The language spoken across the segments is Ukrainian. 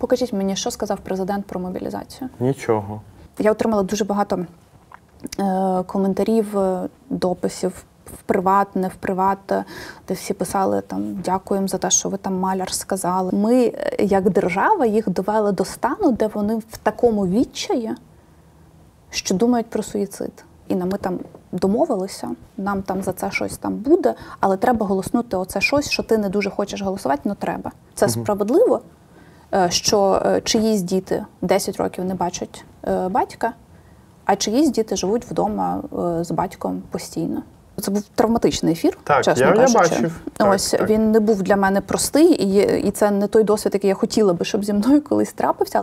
Покажіть мені, що сказав президент про мобілізацію. Нічого. Я отримала дуже багато коментарів, дописів в приват, не в приват, де всі писали там «дякуємо за те, що ви там Маляр сказали». Ми, як держава, їх довели до стану, де вони в такому відчаї, що думають про суїцид. І ми там домовилися, нам там за це щось там буде, але треба голоснути оце щось, що ти не дуже хочеш голосувати, але треба. Це справедливо, що чиїсь діти 10 років не бачать батька, а чиїсь діти живуть вдома з батьком постійно. Це був травматичний ефір, чесно кажучи. Я бачив. Так. Він не був для мене простий, і це не той досвід, який я хотіла би, щоб зі мною колись трапився.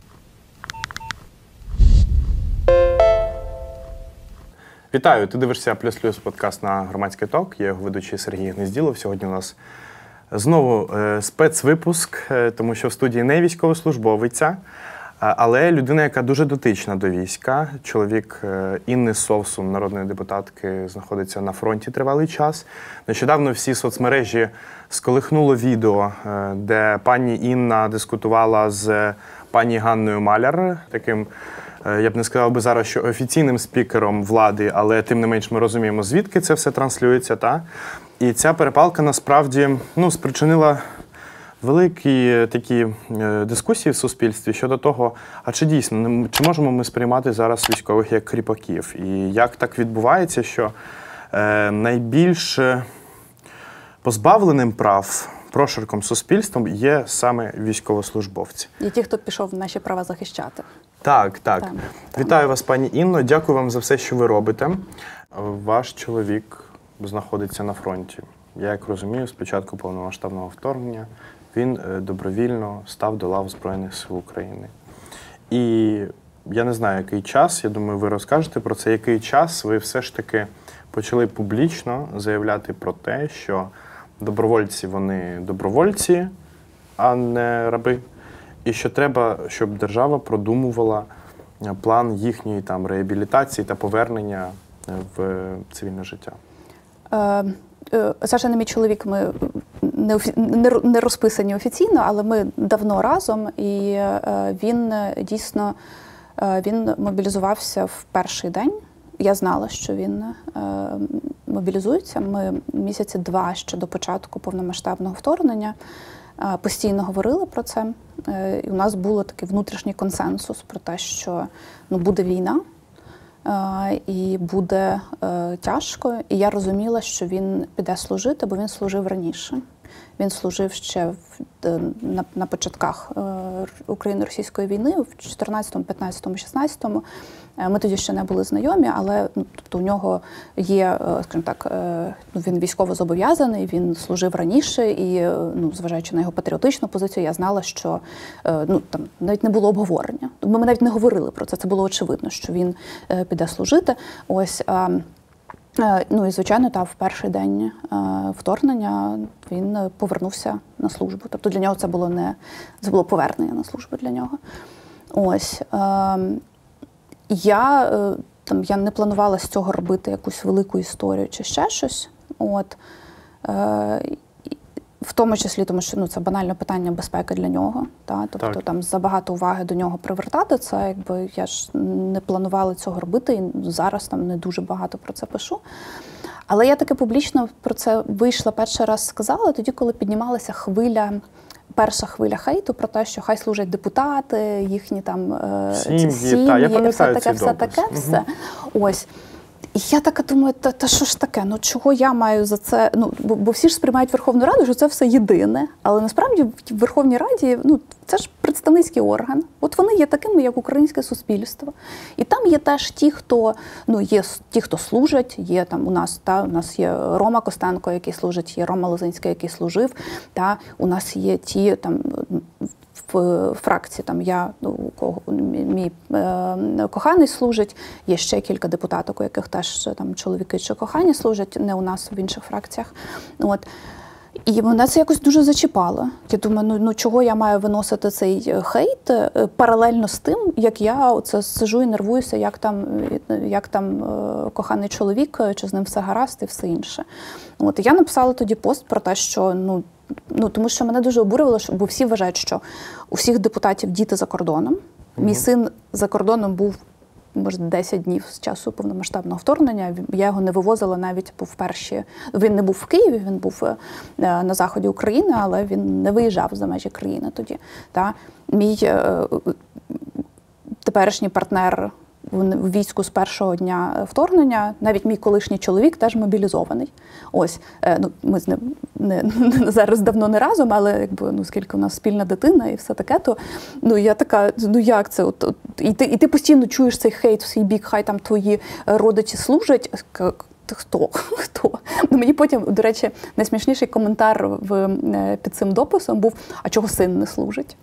Вітаю! Ти дивишся «Плюс-плюс» подкаст на Громадський ток. Я його ведучий Сергій Гнезділов. Сьогодні у нас знову спецвипуск, тому що в студії не військовослужбовиця, але людина, яка дуже дотична до війська. Чоловік Інни Совсун, народної депутатки, знаходиться на фронті тривалий час. Нещодавно всі соцмережі сколихнуло відео, де пані Інна дискутувала з пані Ганною Маляр, таким, я б не сказав би зараз, що офіційним спікером влади, але тим не менш ми розуміємо, звідки це все транслюється. Та? І ця перепалка насправді спричинила великі такі дискусії в суспільстві щодо того, а чи дійсно, чи можемо ми сприймати зараз військових як кріпаків? І як так відбувається, що найбільш позбавленим прав прошарком суспільством є саме військовослужбовці. І ті, хто пішов наші права захищати. Так. Вітаю вас, пані Інно. Дякую вам за все, що ви робите. Ваш чоловік знаходиться на фронті. Я, як розумію, з початку повномасштабного вторгнення він добровільно став до лав Збройних сил України. І я не знаю, який час, я думаю, ви розкажете про це, який час ви все ж таки почали публічно заявляти про те, що добровольці, вони добровольці, а не раби. І що треба, щоб держава продумувала план їхньої там реабілітації та повернення в цивільне життя. Саша не мій чоловік, ми не розписані офіційно, але ми давно разом, і він дійсно мобілізувався в перший день. Я знала, що він мобілізується. Ми місяці 2 ще до початку повномасштабного вторгнення постійно говорили про це. І у нас був такий внутрішній консенсус про те, що буде війна і буде тяжко. І я розуміла, що він піде служити, бо він служив раніше. Він служив ще на початках Україно-російської війни, в 14-му, 15-му, 16-му. Ми тоді ще не були знайомі, але тобто, у нього є, скажімо так, він військово зобов'язаний, він служив раніше, і зважаючи на його патріотичну позицію, я знала, що там навіть не було обговорення. Ми навіть не говорили про це, це було очевидно, що він піде служити. Ось. І, звичайно, в перший день вторгнення він повернувся на службу. Тобто для нього це було повернення на службу для нього. Ось. Я не планувала з цього робити якусь велику історію чи ще щось. В тому числі, тому що це банальне питання безпеки для нього. Тобто там забагато уваги до нього привертати. Це я ж не планувала цього робити, і зараз там не дуже багато про це пишу. Але я таки публічно про це вийшла перший раз, сказала тоді, коли піднімалася перша хвиля хейту про те, що хай служать депутати, їхні там сім'ї, все таке. Ось. І я така думаю, та що ж таке, чого я маю за це, бо всі ж сприймають Верховну Раду, що це все єдине, але насправді в Верховній Раді, це ж представницький орган, от вони є такими, як українське суспільство. І там є теж ті, хто, є ті, хто служать, є там у нас є Рома Костенко, який служить, є Рома Лозинський, який служив, у нас є ті, там, в фракції, мій коханий служить, є ще кілька депутаток, у яких теж там чоловіки чи кохані служать, не у нас, в інших фракціях. І мене це якось дуже зачіпало. Я думаю, чого я маю виносити цей хейт паралельно з тим, як я оце сижу і нервуюся, як там коханий чоловік, чи з ним все гаразд і все інше. Я написала тоді пост про те, що тому що мене дуже обурювало, бо всі вважають, що у всіх депутатів діти за кордоном. Мій син за кордоном був, може, 10 днів з часу повномасштабного вторгнення. Я його не вивозила навіть він не був в Києві, він був на заході України, але він не виїжджав за межі країни тоді. Мій теперішній партнер в війську з першого дня вторгнення, навіть мій колишній чоловік теж мобілізований. Ось, ми з ним зараз давно не разом, але оскільки у нас спільна дитина і все таке, то я така, як це? І ти постійно чуєш цей хейт в свій бік, хай там твої родичі служать. Хто? Мені потім, до речі, найсмішніший коментар під цим дописом був, а чого син не служить?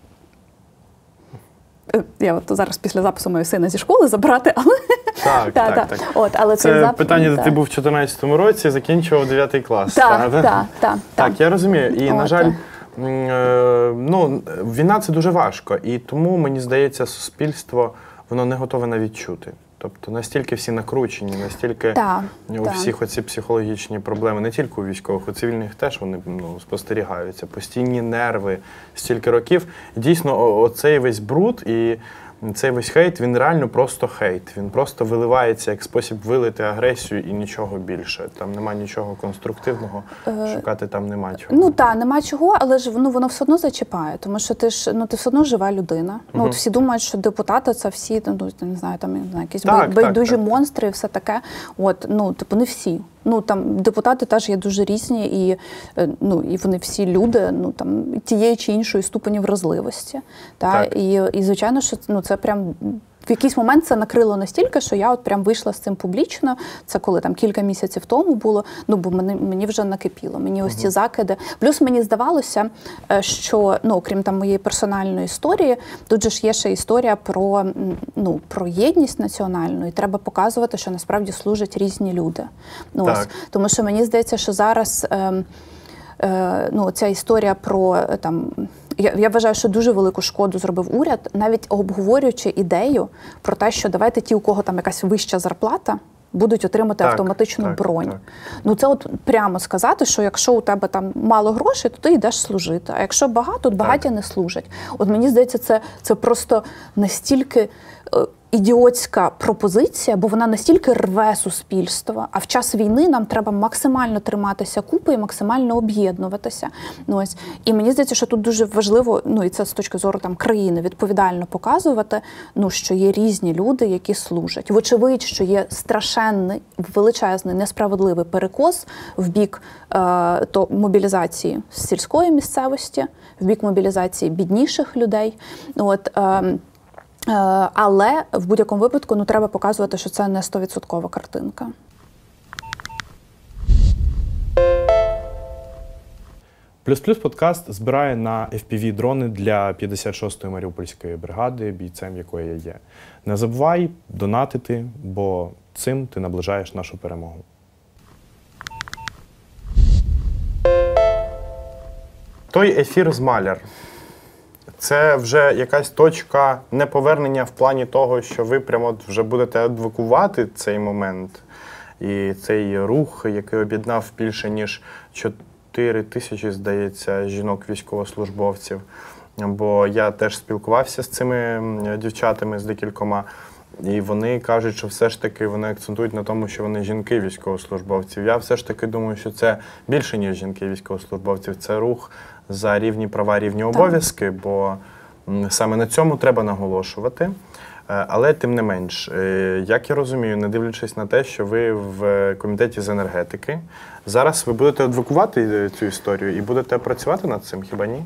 Я зараз після запису маю сина зі школи забрати, але... Так. Але це питання, де ти був в 2014 році, закінчував 9 клас. Так, я розумію. І, на жаль, війна – це дуже важко. І тому, мені здається, суспільство, воно не готове навіть чути. Тобто настільки всі накручені, настільки у всіх оці психологічні проблеми, не тільки у військових, у цивільних теж вони спостерігаються. Постійні нерви, стільки років. І дійсно, оцей весь бруд і цей весь хейт, він реально просто хейт. Він просто виливається як спосіб вилити агресію і нічого більше. Там нема нічого конструктивного, шукати там нема чого. Нема чого, але ж воно все одно зачіпає, тому що ти все одно жива людина. Всі думають, що депутати це всі, не знаю, якісь байдужі монстри і все таке. Не всі. Депутати теж є дуже різні, і вони всі люди, тієї чи іншої ступені вразливості. І звичайно, що це прям в якийсь момент це накрило настільки, що я прям вийшла з цим публічно. Це коли кілька місяців тому було, бо мені вже накипіло. Мені ось ці закиди. Плюс мені здавалося, що, окрім моєї персональної історії, тут же ж є ще історія про єдність національну, і треба показувати, що насправді служать різні люди. Тому що мені здається, що зараз ця історія про я вважаю, що дуже велику шкоду зробив уряд, навіть обговорюючи ідею про те, що давайте ті, у кого якась вища зарплата, будуть отримати автоматичну бронь. Це прямо сказати, що якщо у тебе мало грошей, то ти йдеш служити. А якщо багато, багаті не служать. Мені здається, це просто настільки ідіотська пропозиція, бо вона настільки рве суспільство, а в час війни нам треба максимально триматися купи і максимально об'єднуватися. І мені здається, що тут дуже важливо, і це з точки зору країни, відповідально показувати, що є різні люди, які служать. Вочевидь, що є страшенний, величезний, несправедливий перекос в бік мобілізації з сільської місцевості, в бік мобілізації бідніших людей. Але в будь-якому випадку треба показувати, що це не 100% картинка. Плюс-плюс подкаст збирає на FPV-дрони для 56-ї Маріупольської бригади, бійцем якої я є. Не забувай донатити, бо цим ти наближаєш нашу перемогу. Той ефір з Маляр. Це вже якась точка неповернення в плані того, що ви прямо вже будете адвокувати цей момент і цей рух, який об'єднав більше ніж 4 тисячі, здається, жінок-військовослужбовців. Бо я теж спілкувався з цими дівчатами, з декількома, і вони кажуть, що все ж таки вони акцентують на тому, що вони жінки-військовослужбовців. Я все ж таки думаю, що це більше, ніж жінки-військовослужбовців. Це рух за рівні права, рівні обов'язки, бо саме на цьому треба наголошувати. Але тим не менш, як я розумію, не дивлячись на те, що ви в комітеті з енергетики, зараз ви будете адвокувати цю історію і будете працювати над цим, хіба ні?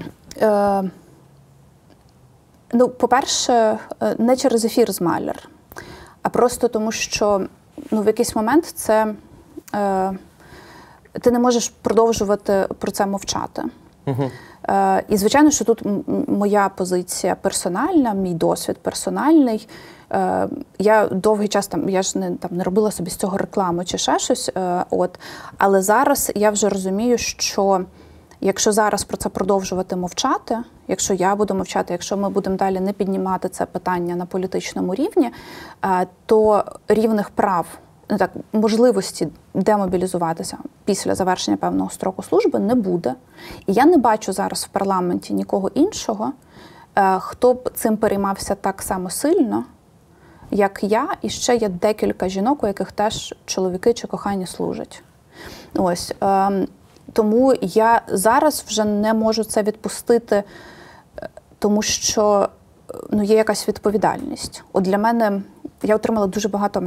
По-перше, не через ефір з Маляр, а просто тому, що в якийсь момент це ти не можеш продовжувати про це мовчати. І, звичайно, що тут моя позиція персональна, мій досвід персональний. Я довгий час я ж не робила собі з цього рекламу чи ще щось. Але зараз я вже розумію, що якщо зараз про це продовжувати мовчати, якщо я буду мовчати, якщо ми будемо далі не піднімати це питання на політичному рівні, то рівних прав можливості демобілізуватися після завершення певного строку служби не буде. І я не бачу зараз в парламенті нікого іншого, хто б цим переймався так само сильно, як я, і ще є декілька жінок, у яких теж чоловіки чи кохані служать. Ось. Тому я зараз вже не можу це відпустити, тому що є якась відповідальність. От для мене, я отримала дуже багато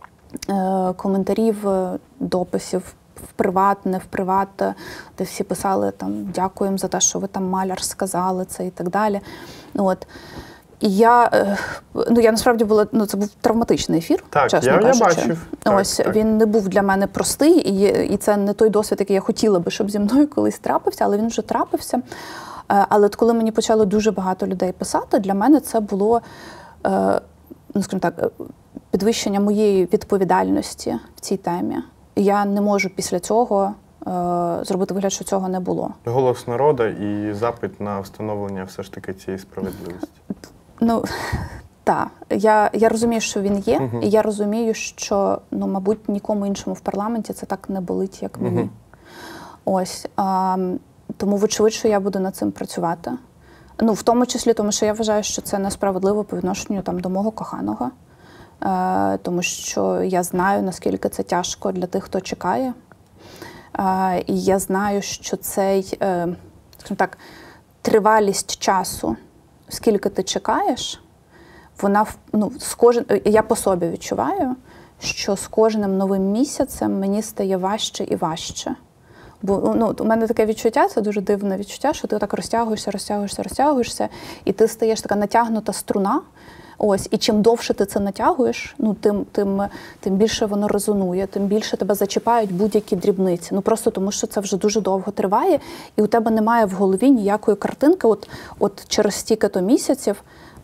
коментарів, дописів в приват, не в приват, де всі писали дякуємо за те, що ви там маляр сказали це і так далі. От. І я насправді була, це був травматичний ефір, чесно кажучи. Я бачив. Ось, він не був для мене простий, і це не той досвід, який я хотіла би, щоб зі мною колись трапився, але він вже трапився. Але от коли мені почало дуже багато людей писати, для мене це було, скажімо так, підвищення моєї відповідальності в цій темі. І я не можу після цього зробити вигляд, що цього не було. Голос народу і запит на встановлення все ж таки цієї справедливості. Так. Я розумію, що він є, і я розумію, що, мабуть, нікому іншому в парламенті це так не болить, як мені. Ось. Тому, вочевидь, що я буду над цим працювати. В тому числі, тому що я вважаю, що це несправедливо по відношенню до мого коханого. Тому що я знаю, наскільки це тяжко для тих, хто чекає. І я знаю, що цей, скажімо так, тривалість часу, скільки ти чекаєш, вона, я по собі відчуваю, що з кожним новим місяцем мені стає важче і важче. Бо у мене таке відчуття, це дуже дивне відчуття, що ти так розтягуєшся, і ти стаєш така натягнута струна. Ось, і чим довше ти це натягуєш, тим більше воно резонує, тим більше тебе зачіпають будь-які дрібниці. Просто тому, що це вже дуже довго триває, і у тебе немає в голові ніякої картинки. От через стільки-то місяців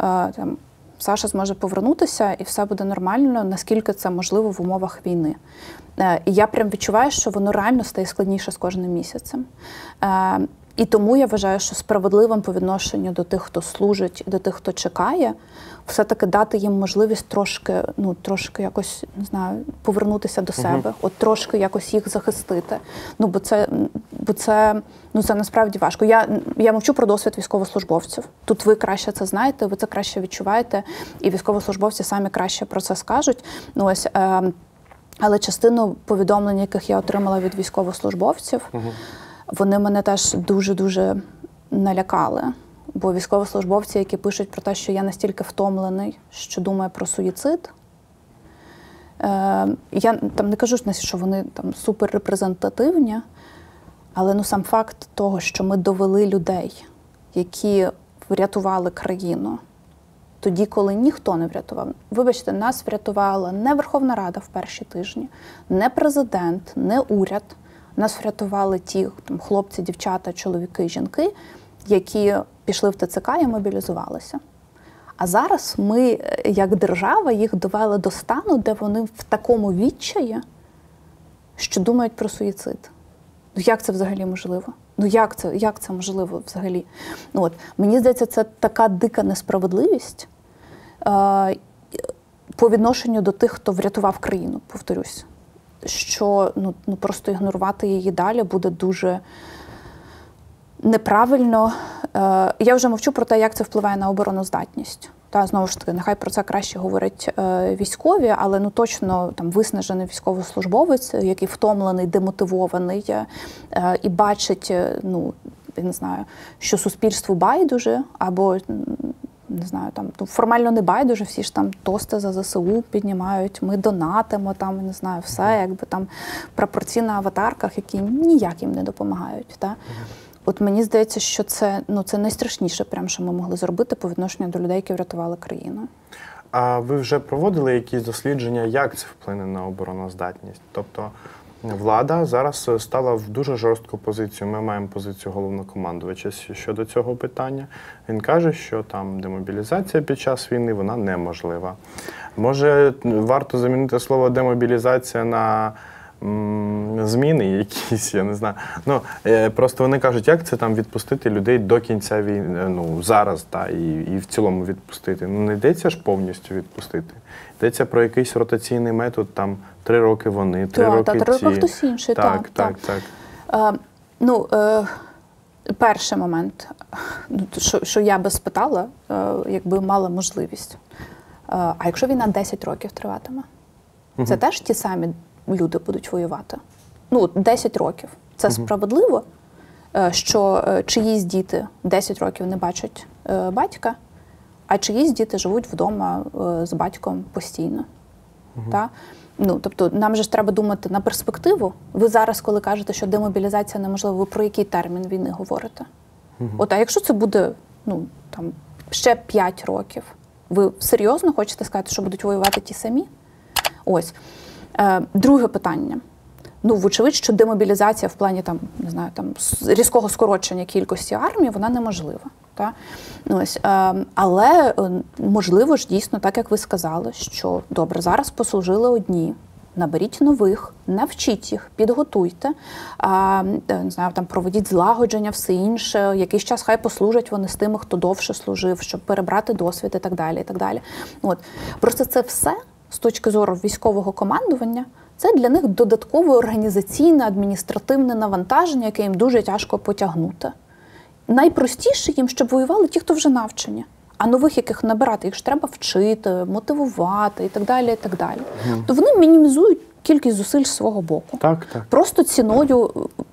Саша зможе повернутися, і все буде нормально, наскільки це можливо в умовах війни. І я прям відчуваю, що воно реально стає складніше з кожним місяцем. І тому я вважаю, що справедливим по відношенню до тих, хто служить, і до тих, хто чекає, все-таки дати їм можливість трошки якось, не знаю, повернутися до себе, от трошки якось їх захистити. Бо це насправді важко. Я мовчу про досвід військовослужбовців. Тут ви краще це знаєте, ви це краще відчуваєте, і військовослужбовці самі краще про це скажуть. Але частину повідомлень, яких я отримала від військовослужбовців, вони мене теж дуже-дуже налякали. Бо військовослужбовці, які пишуть про те, що я настільки втомлений, що думаю про суїцид, я не кажу, що вони суперрепрезентативні, але сам факт того, що ми довели людей, які врятували країну, тоді, коли ніхто не врятував. Вибачте, нас врятувала не Верховна Рада в перші тижні, не президент, не уряд. Нас врятували ті хлопці, дівчата, чоловіки, жінки, які пішли в ТЦК і мобілізувалися. А зараз ми, як держава, їх довели до стану, де вони в такому відчаї, що думають про суїцид. Як це взагалі можливо? Як це можливо взагалі? Мені здається, це така дика несправедливість по відношенню до тих, хто врятував країну, повторюсь. Що просто ігнорувати її далі буде дуже неправильно. Я вже мовчу про те, як це впливає на обороноздатність. Знову ж таки, нехай про це краще говорять військові, але точно виснажений військовослужбовець, який втомлений, демотивований і бачить, я не знаю, що суспільству байдуже, або не знаю, формально не байдуже, всі ж тости за ЗСУ піднімають, ми донатимо, не знаю, все, прапорці на аватарках, які ніяк їм не допомагають. От мені здається, що це найстрашніше, прям, що ми могли зробити по відношенню до людей, які врятували країну. А ви вже проводили якісь дослідження, як це вплине на обороноздатність? Тобто влада зараз стала в дуже жорстку позицію. Ми маємо позицію головнокомандувача щодо цього питання. Він каже, що демобілізація під час війни, вона неможлива. Може, варто замінити слово демобілізація на зміни якісь, я не знаю. Ну, просто вони кажуть, як це там відпустити людей до кінця війни, ну, зараз, і в цілому відпустити. Ну, не йдеться ж повністю відпустити. Йдеться про якийсь ротаційний метод, там 3 роки вони, 3 роки ці. 3 роки хтось інший, так. Перший момент, що я би спитала, якби мала можливість. А якщо війна 10 років триватиме? Це теж ті самі люди будуть воювати? 10 років. Це справедливо, що чиїсь діти 10 років не бачать батька, а чиїсь діти живуть вдома з батьком постійно. Та? Тобто нам же ж треба думати на перспективу. Ви зараз, коли кажете, що демобілізація неможлива, ви про який термін війни говорите? А якщо це буде ще 5 років, ви серйозно хочете сказати, що будуть воювати ті самі? Ось. Друге питання. Вочевидь, що демобілізація в плані різкого скорочення кількості армії, вона неможлива. Та? Ось. Але можливо ж дійсно, так як ви сказали, що добре, зараз послужили одні, наберіть нових, навчіть їх, підготуйте, проведіть злагодження, все інше, якийсь час хай послужать вони з тими, хто довше служив, щоб перебрати досвід і так далі. І так далі. Просто це все, з точки зору військового командування, це для них додаткове організаційне, адміністративне навантаження, яке їм дуже тяжко потягнути. Найпростіше їм, щоб воювали ті, хто вже навчені. А нових яких набирати, їх ж треба вчити, мотивувати і так далі, і так далі. То вони мінімізують кількість зусиль з свого боку. Так. Просто ціною,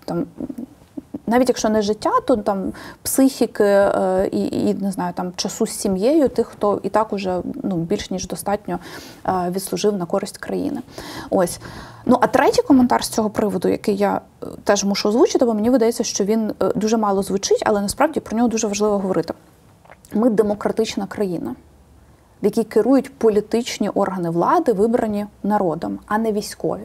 навіть якщо не життя, то психіки і не знаю, часу з сім'єю тих, хто і так уже більш ніж достатньо відслужив на користь країни. Ось. А третій коментар з цього приводу, який я теж мушу озвучити, бо мені видається, що він дуже мало звучить, але насправді про нього дуже важливо говорити. Ми демократична країна, в якій керують політичні органи влади, вибрані народом, а не військові.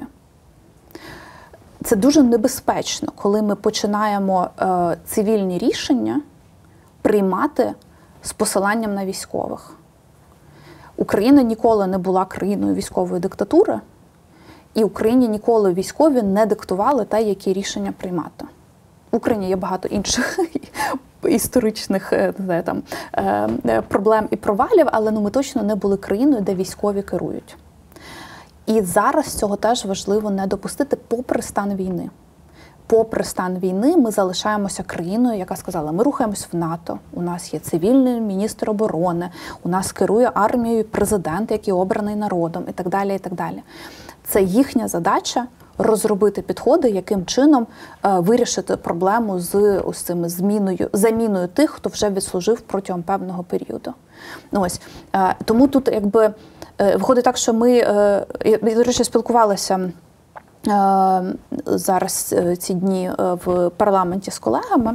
Це дуже небезпечно, коли ми починаємо цивільні рішення приймати з посиланням на військових. Україна ніколи не була країною військової диктатури, і Україні ніколи військові не диктували те, які рішення приймати. В Україні є багато інших історичних проблем і провалів, але ми точно не були країною, де військові керують. І зараз цього теж важливо не допустити попри стан війни. Попри стан війни ми залишаємося країною, яка сказала, ми рухаємось в НАТО, у нас є цивільний міністр оборони, у нас керує армією президент, який обраний народом і так далі, і так далі. Це їхня задача розробити підходи, яким чином вирішити проблему з ось цими заміною тих, хто вже відслужив протягом певного періоду. Ось. Тому тут виходить так, що ми, я, до речі, спілкувалася зараз ці дні в парламенті з колегами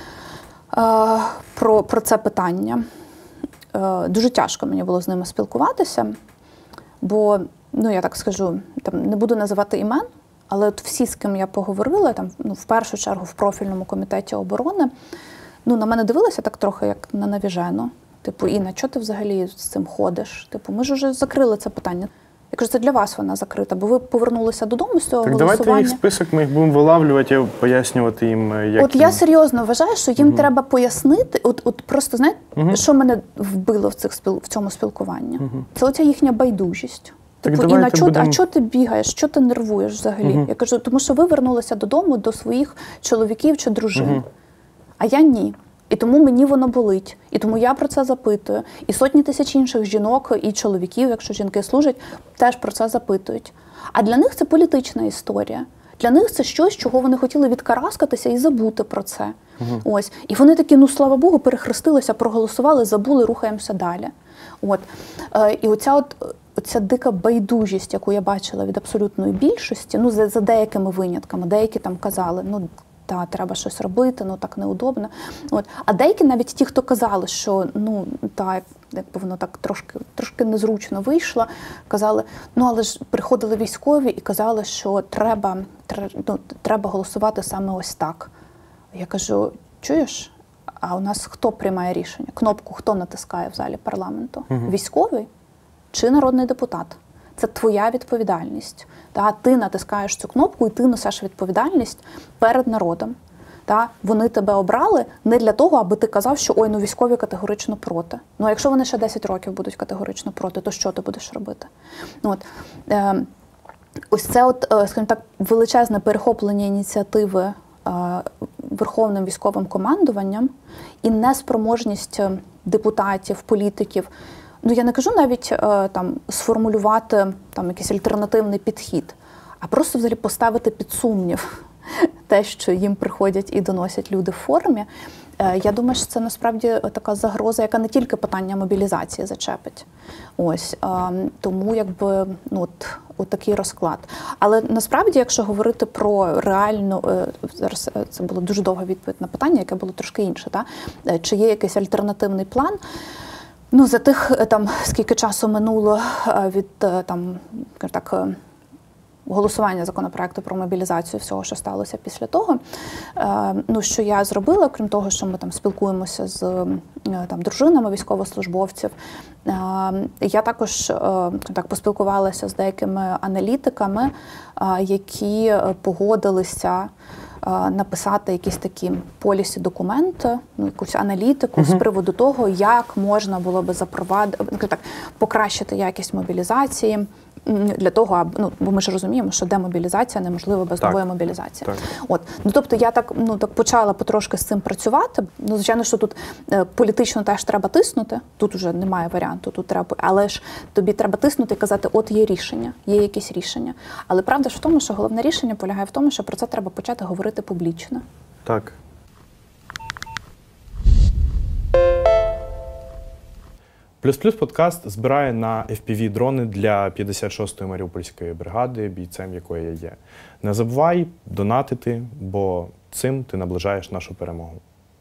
про це питання. Дуже тяжко мені було з ними спілкуватися, бо, я так скажу, не буду називати імен, але от всі, з ким я поговорила, в першу чергу в профільному комітеті оборони, на мене дивилися так трохи, як на навіжену. Інна, чого ти взагалі з цим ходиш? Ми ж вже закрили це питання. Я кажу, це для вас вона закрита, бо ви повернулися додому з цього голосування. Так давайте їх список, ми їх будемо вилавлювати і пояснювати їм, як... Я серйозно вважаю, що їм треба пояснити, просто, знаєте, що мене вбило в цьому спілкуванні? Це оця їхня байдужість. Інна, а чого ти бігаєш, що ти нервуєш взагалі? Я кажу, тому що ви вернулися додому до своїх чоловіків чи дружин, а я ні. І тому мені воно болить. І тому я про це запитую. І сотні тисяч інших жінок і чоловіків, якщо жінки служать, теж про це запитують. А для них це політична історія. Для них це щось, чого вони хотіли відкараскатися і забути про це. Ось. І вони такі, слава Богу, перехрестилися, проголосували, забули, рухаємося далі. І оця дика байдужість, яку я бачила від абсолютної більшості, за деякими винятками, деякі там казали, треба щось робити, так неудобно. А деякі навіть ті, хто казали, що якби воно так трошки незручно вийшло, казали, але ж приходили військові і казали, що треба голосувати саме ось так. Я кажу, чуєш, а у нас хто приймає рішення? Кнопку хто натискає в залі парламенту? Військовий чи народний депутат? це твоя відповідальність. Ти натискаєш цю кнопку і ти несеш відповідальність перед народом. Вони тебе обрали не для того, аби ти казав, що ой, військові категорично проти. А якщо вони ще 10 років будуть категорично проти, то що ти будеш робити? Ось це, скажімо так, величезне перехоплення ініціативи Верховним військовим командуванням і неспроможність депутатів, політиків, я не кажу навіть сформулювати якийсь альтернативний підхід, а просто взагалі поставити під сумнів те, що їм приходять і доносять люди в формі. Я думаю, що це насправді така загроза, яка не тільки питання мобілізації зачепить. Тому такий розклад. Але насправді, якщо говорити про реальну, зараз це було дуже довга відповідь на питання, яке було трошки інше, чи є якийсь альтернативний план? За тих, скільки часу минуло від, голосування законопроекту про мобілізацію, всього, що сталося після того, що я зробила, крім того, що ми спілкуємося з дружинами військовослужбовців, я також поспілкувалася з деякими аналітиками, які погодилися написати якісь такі полісі-документи, якусь аналітику з приводу того, як можна було би покращити якість мобілізації, для того, бо ми ж розуміємо, що демобілізація неможлива без нової мобілізації. Тобто я так почала потрошки з цим працювати. Звичайно, що тут політично теж треба тиснути, тут вже немає варіанту, тут треба, але ж тобі треба тиснути і казати, от є рішення, є якісь рішення. Але правда ж в тому, що головне рішення полягає в тому, що про це треба почати говорити публічно. Так. Плюс-плюс подкаст збирає на FPV-дрони для 56-ї Маріупольської бригади, бійцем якої я є. Не забувай донатити, бо цим ти наближаєш нашу перемогу.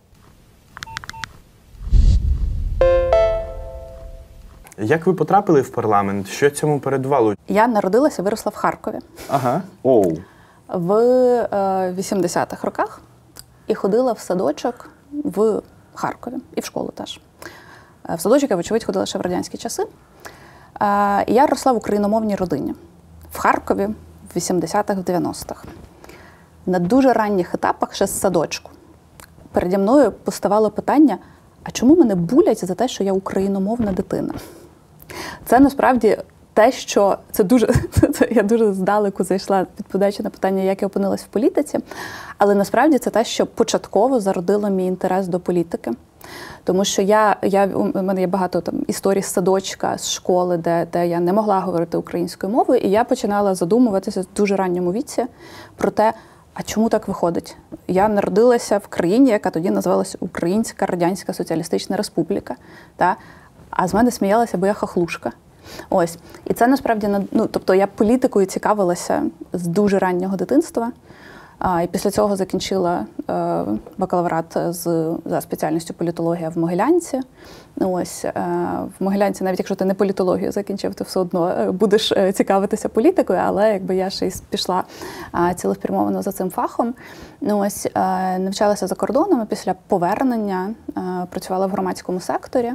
Як ви потрапили в парламент? Що цьому передувало? Я народилася, виросла в Харкові. Ага. В 80-х роках і ходила в садочок в Харкові. І в школу теж. В садочок я, вочевидь, ходила ще в радянські часи. Я росла в україномовній родині. В Харкові в 80-х, в 90-х. На дуже ранніх етапах ще з садочку переді мною поставало питання, а чому мене булять за те, що я україномовна дитина? Це насправді те, що я дуже здалеку зайшла, відповідаючи на питання, як я опинилась в політиці, але насправді це те, що початково зародило мій інтерес до політики. Тому що у мене є багато історій з садочка, з школи, де я не могла говорити українською мовою, і я починала задумуватися в дуже ранньому віці про те, а чому так виходить? Я народилася в країні, яка тоді називалася Українська Радянська Соціалістична Республіка, а з мене сміялася, бо я хахлушка. І це насправді, тобто я політикою цікавилася з дуже раннього дитинства. І після цього закінчила бакалаврат за спеціальністю політологія в Могилянці. В Могилянці, навіть якщо ти не політологію закінчив, ти все одно будеш цікавитися політикою, але я ще й пішла цілеспрямовано за цим фахом. Навчалася за кордоном, після повернення працювала в громадському секторі.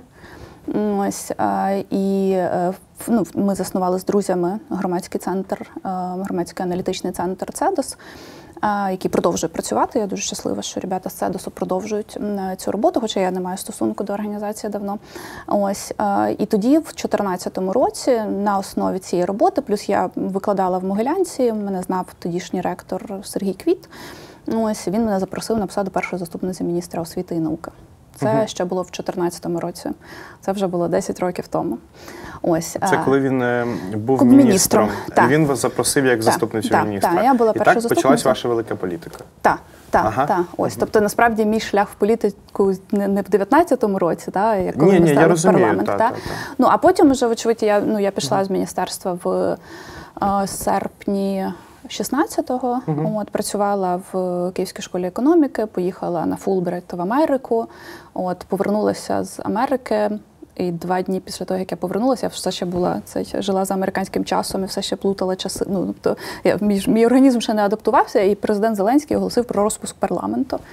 Ми заснували з друзями громадський аналітичний центр «Цедос», який продовжує працювати. Я дуже щаслива, що ребята з «Цедосу» продовжують цю роботу, хоча я не маю стосунку до організації давно. І тоді, в 2014 році, на основі цієї роботи, плюс я викладала в Могилянці, мене знав тодішній ректор Сергій Квіт, він мене запросив на посаду першої заступниці міністра освіти і науки. Це ще було в 2014 році. Це вже було 10 років тому. Це коли він був міністром. І він вас запросив як заступницю міністра. Так, я була першою заступницею. І так почалась ваша велика політика. Так. Тобто, насправді, мій шлях в політику не в 19-му році, коли ми стали в парламент. А потім вже, вочевидь, я пішла з міністерства в серпні 16-го, працювала в Київській школі економіки, поїхала на Фулбрайт в Америку, повернулася з Америки, і 2 дні після того, як я повернулася, я все ще жила за американським часом і все ще плутала часи. Мій організм ще не адаптувався, і президент Зеленський оголосив про розпуск парламенту.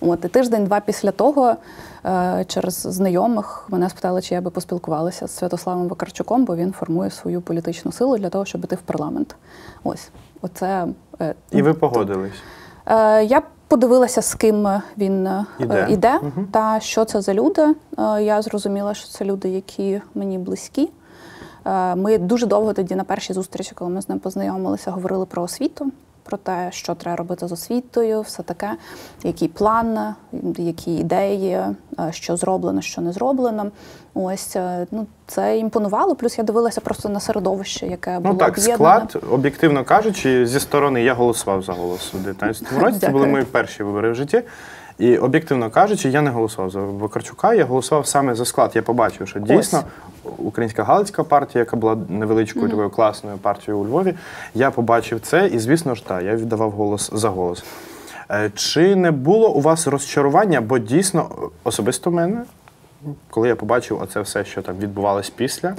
От, і тиждень-два після того через знайомих мене спитали, чи я би поспілкувалася з Святославом Вакарчуком, бо він формує свою політичну силу для того, щоб іти в парламент. Ось. Оце, і ви погодились? Я подивилася, з ким він іде Угу. та що це за люди. Я зрозуміла, що це люди, які мені близькі. Ми дуже довго тоді на першій зустрічі, коли ми з ним познайомилися, говорили про освіту, про те, що треба робити з освітою, все таке, який план, які ідеї, що зроблено, що не зроблено. Ось, ну, це імпонувало, плюс я дивилася просто на середовище, яке було так, об'єднане. склад, об'єктивно кажучи, зі сторони я голосував за «Голос» у 19-му році, це були мої перші вибори в житті. І, об'єктивно кажучи, я не голосував за Вакарчука, я голосував саме за склад. Я побачив, що дійсно Українська Галицька партія, яка була невеличкою такою класною партією у Львові, я побачив це і, звісно ж, так, я віддавав голос за «Голос». Чи не було у вас розчарування, бо дійсно, особисто в мене, коли я побачив оце все, що там відбувалось після,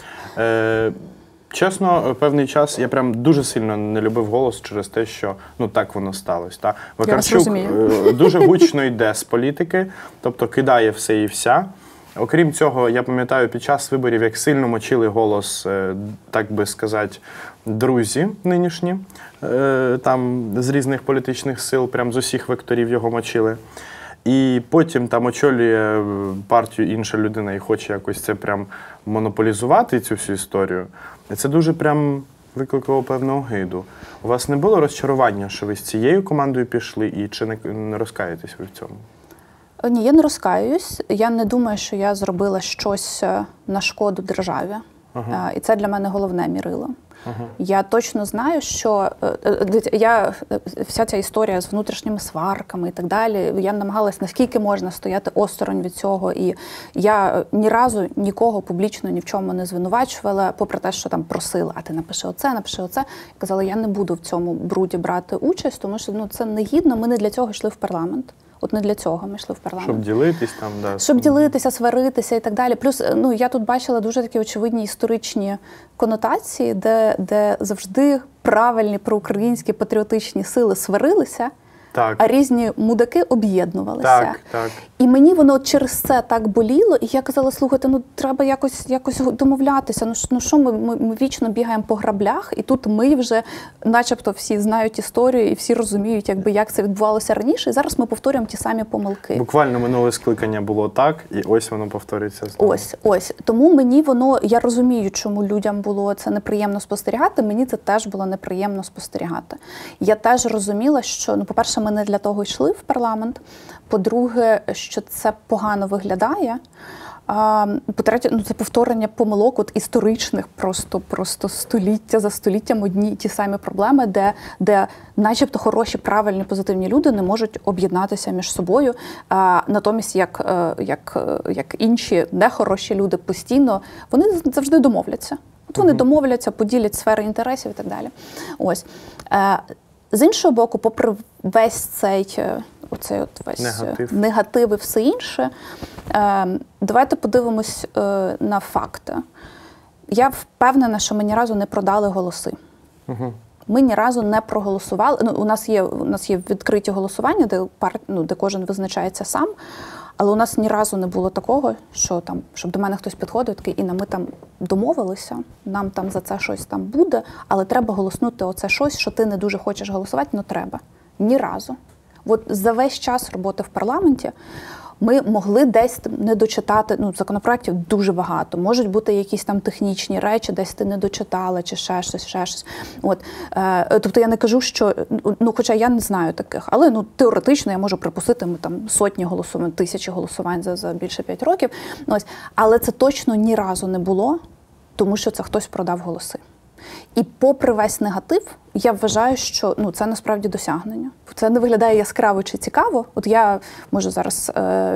чесно, певний час я прям дуже сильно не любив «Голос» через те, що ну так воно сталося. Та? Вакарчук дуже гучно йде з політики, тобто кидає все і вся. Окрім цього, я пам'ятаю, під час виборів, як сильно мочили «Голос», так би сказати, друзі нинішні, там з різних політичних сил, прям з усіх векторів його мочили. І потім там очолює партію інша людина і хоче якось це прям монополізувати, цю всю історію. І це дуже прям викликало певну огиду. У вас не було розчарування, що ви з цією командою пішли, і чи не розкаєтесь ви в цьому? Ні, я не розкаюсь. Я не думаю, що я зробила щось на шкоду державі. І це для мене головне мірило. Я точно знаю, що вся ця історія з внутрішніми сварками і так далі, я намагалась наскільки можна стояти осторонь від цього. І я ні разу нікого публічно ні в чому не звинувачувала, попри те, що там просила, а ти напиши оце, напиши оце. Я казала, я не буду в цьому бруді брати участь, тому що це негідно, ми не для цього йшли в парламент. От не для цього ми йшли в парламент. Щоб ділитись там, да. Щоб ділитися, сваритися і так далі. Плюс, ну, я тут бачила дуже такі очевидні історичні конотації, де завжди правильні проукраїнські патріотичні сили сварилися, а різні мудаки об'єднувалися. Так. І мені воно через це так боліло, і я казала, слухайте, ну треба якось домовлятися. Ну що ми вічно бігаємо по граблях, і тут ми вже начебто всі знають історію і всі розуміють, як це відбувалося раніше, і зараз ми повторюємо ті самі помилки. Буквально минуле скликання було так, і ось воно повторюється знову. Ось. Тому мені я розумію, чому людям було це неприємно спостерігати, мені це теж було неприємно спостерігати. Я теж розуміла, що, ну, по-перше, ми не для того йшли в парламент, по-друге, що це погано виглядає. По-третє, ну, це повторення помилок історичних, просто століття за століттям одні й ті самі проблеми, де начебто хороші, правильні, позитивні люди не можуть об'єднатися між собою. Натомість, як інші нехороші люди постійно, вони завжди домовляться. От вони домовляться, поділять сфери інтересів і так далі. Ось. З іншого боку, попри весь цей негатив і все інше, давайте подивимось на факти. Я впевнена, що ми ні разу не продали голоси. Ми ні разу не проголосували. Ну, у нас є відкриті голосування, де кожен визначається сам, але у нас ні разу не було такого, що там, щоб до мене хтось підходив, такий, Інна, ми там домовилися, нам там за це щось там буде, але треба голоснути оце щось, що ти не дуже хочеш голосувати, але треба. Ні разу. От за весь час роботи в парламенті ми могли десь не дочитати, ну, законопроєктів дуже багато, можуть бути якісь там технічні речі, десь ти не дочитала, чи ще щось. От, тобто я не кажу, що, ну, хоча я не знаю таких, але, ну, теоретично я можу припустити, ми там сотні голосувань, тисячі голосувань за більше 5 років. Ось, але це точно ні разу не було, тому що це хтось продав голоси. І попри весь негатив, я вважаю, що, ну, це насправді досягнення. Це не виглядає яскраво чи цікаво. От я, може, зараз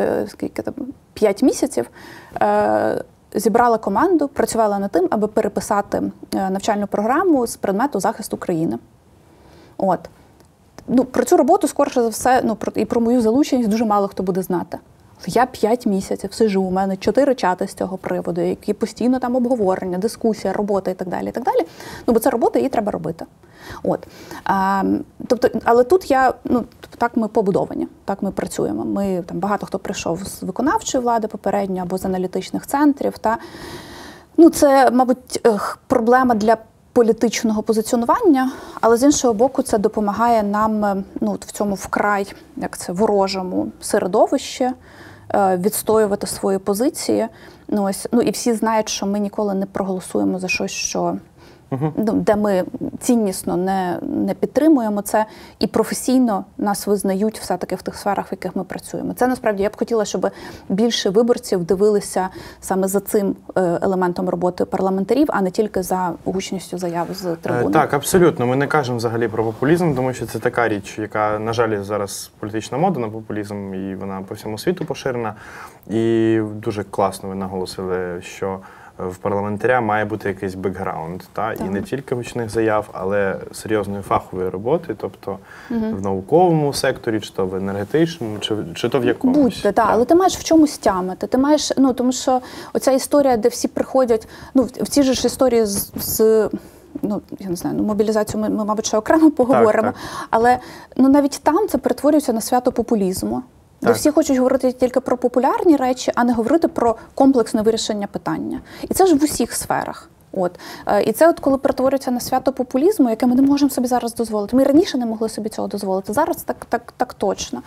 5 місяців зібрала команду, працювала над тим, аби переписати навчальну програму з предмету захист України. От. Ну, про цю роботу, скоріше за все, ну, і про мою залученість дуже мало хто буде знати. Я 5 місяців сиджу, у мене 4 чати з цього приводу, які постійно там обговорення, дискусія, робота і так далі. І так далі. Ну, бо це робота, її треба робити. От. Тобто, але тут так ми побудовані, так ми працюємо. Ми, там, багато хто прийшов з виконавчої влади попередньо або з аналітичних центрів. Це, мабуть, проблема для політичного позиціонування, але з іншого боку це допомагає нам в цьому вкрай, ворожому середовищі відстоювати свої позиції. І всі знають, що ми ніколи не проголосуємо за щось, що де ми ціннісно не підтримуємо це, і професійно нас визнають все-таки в тих сферах, в яких ми працюємо. Це, насправді, я б хотіла, щоб більше виборців дивилися саме за цим елементом роботи парламентарів, а не тільки за гучністю заяв з трибуни. Так, абсолютно. Ми не кажемо взагалі про популізм, тому що це така річ, яка, на жаль, зараз політична мода на популізм, і вона по всьому світу поширена. І дуже класно ви наголосили, що в парламентаря має бути якийсь бекграунд, і не тільки гучних заяв, але серйозної фахової роботи, тобто в науковому секторі, чи то в енергетичному, чи то в якомусь. Будь-де, але ти маєш в чомусь тямити. Ти маєш, тому що оця історія, де всі приходять, в цій же ж історії я не знаю, мобілізацію ми, мабуть, ще окремо поговоримо, так. Але навіть там це перетворюється на свято популізму. Де всі хочуть говорити тільки про популярні речі, а не говорити про комплексне вирішення питання. І це ж в усіх сферах. І це коли перетворюється на свято популізму, яке ми не можемо собі зараз дозволити. Ми раніше не могли собі цього дозволити, зараз так точно.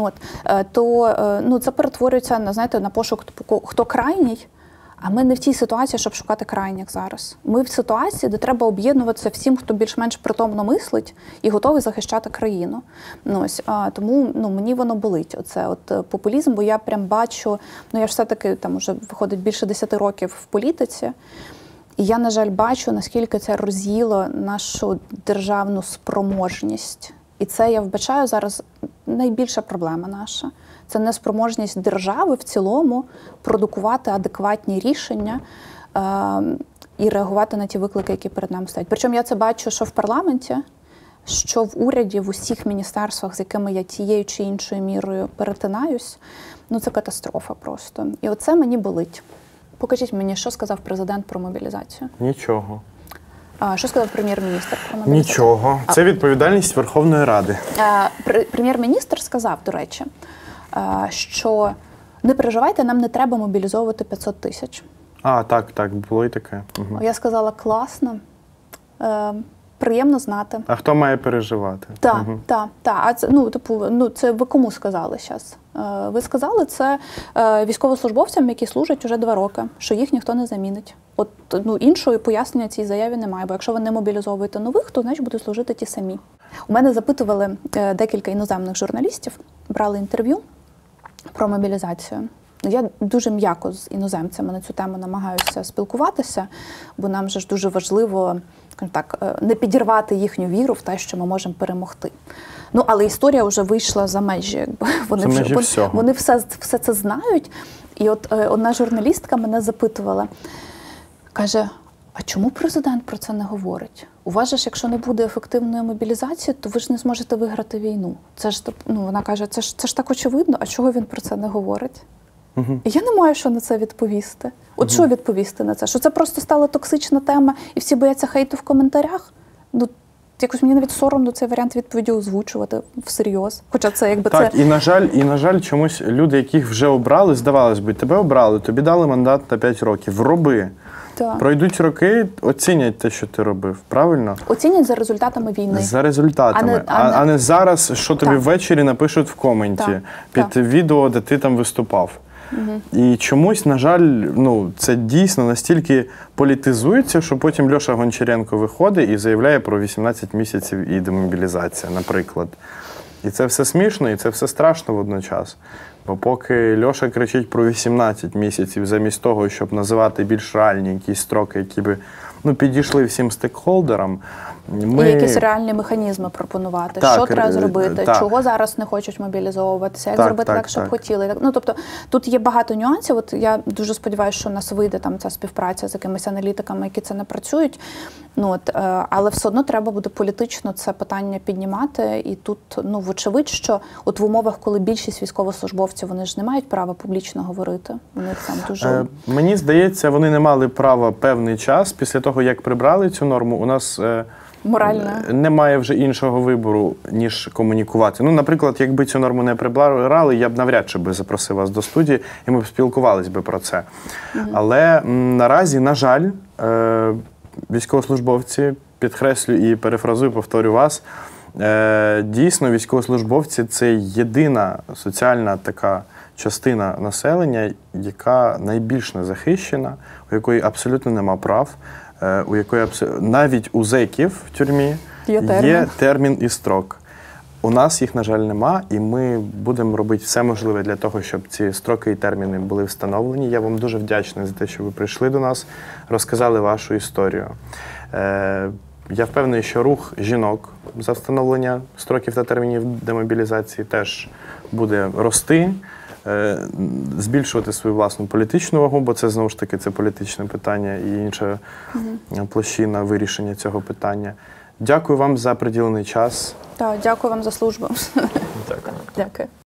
То це перетворюється на пошук, хто крайній, а ми не в тій ситуації, щоб шукати крайніх зараз. Ми в ситуації, де треба об'єднуватися всім, хто більш-менш притомно мислить і готовий захищати країну. Тому мені воно болить, популізм, бо я прям бачу, я ж все-таки там уже виходить більше 10 років в політиці, і я, на жаль, бачу, наскільки це роз'їло нашу державну спроможність. І це, я вбачаю, зараз найбільша проблема наша. Це неспроможність держави в цілому продукувати адекватні рішення і реагувати на ті виклики, які перед нами стоять. Причому я це бачу, що в парламенті, що в уряді, в усіх міністерствах, з якими я тією чи іншою мірою перетинаюсь, це катастрофа просто. І оце мені болить. Покажіть мені, що сказав президент про мобілізацію? Нічого. Що сказав прем'єр-міністр про мобілізацію? Нічого. Це відповідальність Верховної Ради. Прем'єр-міністр сказав, до речі, що не переживайте, нам не треба мобілізовувати 500 тисяч. Так, було і таке. Угу. Я сказала, класно, приємно знати. А хто має переживати? Так. А це, це ви кому сказали зараз? Ви сказали це військовослужбовцям, які служать уже 2 роки, що їх ніхто не замінить. Іншого пояснення цій заяві немає, бо якщо ви не мобілізовуєте нових, то, значить, будуть служити ті самі. У мене запитували декілька іноземних журналістів, брали інтерв'ю про мобілізацію. Я дуже м'яко з іноземцями на цю тему намагаюся спілкуватися, бо нам же ж дуже важливо, не підірвати їхню віру в те, що ми можемо перемогти. Але історія вже вийшла за межі. Вони все це знають. І одна журналістка мене запитувала, каже, а чому президент про це не говорить? У вас же ж, якщо не буде ефективної мобілізації, то ви ж не зможете виграти війну. Це ж, вона каже, це ж так очевидно, а чого він про це не говорить? І я не маю що на це відповісти. Що відповісти на це? Що це просто стала токсична тема і всі бояться хейту в коментарях? Якось мені навіть соромно цей варіант відповіді озвучувати всерйоз. Хоча це якби так, це... І, на жаль, чомусь люди, яких вже обрали, здавалось би, тебе обрали, тобі дали мандат на 5 років. Роби. Так. Пройдуть роки, оцінять те, що ти робив. Правильно? Оцінять за результатами війни. За результатами. А не зараз, що тобі ввечері напишуть в коменті під відео, де ти там виступав. І чомусь, на жаль, це дійсно настільки політизується, що потім Льоша Гончаренко виходить і заявляє про 18 місяців і демобілізація, наприклад. І це все смішно, і це все страшно водночас. Бо поки Льоша кричить про 18 місяців, замість того, щоб називати більш реальні якісь строки, які би підійшли всім стейкхолдерам, І якісь реальні механізми пропонувати, Так, що треба зробити, так. чого зараз не хочуть мобілізовуватися, як Так, зробити так, так, щоб так. хотіли. Ну, тобто, тут є багато нюансів. От я дуже сподіваюся, що у нас вийде там ця співпраця з якимись аналітиками, які це не працюють. Ну, от, але все одно треба буде політично це питання піднімати. І тут, ну, вочевидь, що от в умовах, коли більшість військовослужбовців, вони ж не мають права публічно говорити. У них там дуже... Мені здається, вони не мали права певний час. Після того, як прибрали цю норму, у нас Морально. немає вже іншого вибору, ніж комунікувати. Ну, наприклад, якби цю норму не прибрали, я б навряд чи би запросив вас до студії, і ми б спілкувались би про це. Але наразі, на жаль, військовослужбовці, підкреслю і перефразую, повторю вас, дійсно, військовослужбовці – це єдина соціальна така частина населення, яка найбільш незахищена, у якої абсолютно нема прав, у якої навіть у зеків в тюрмі є термін і строк. У нас їх, на жаль, нема, і ми будемо робити все можливе для того, щоб ці строки і терміни були встановлені. Я вам дуже вдячний за те, що ви прийшли до нас, розказали вашу історію. Я впевнений, що рух жінок за встановлення строків та термінів демобілізації теж буде рости, збільшувати свою власну політичну вагу, бо це, знову ж таки, це політичне питання і інша площина вирішення цього питання. Дякую вам за приділений час. Так, дякую вам за службу. Дякую. Дякую.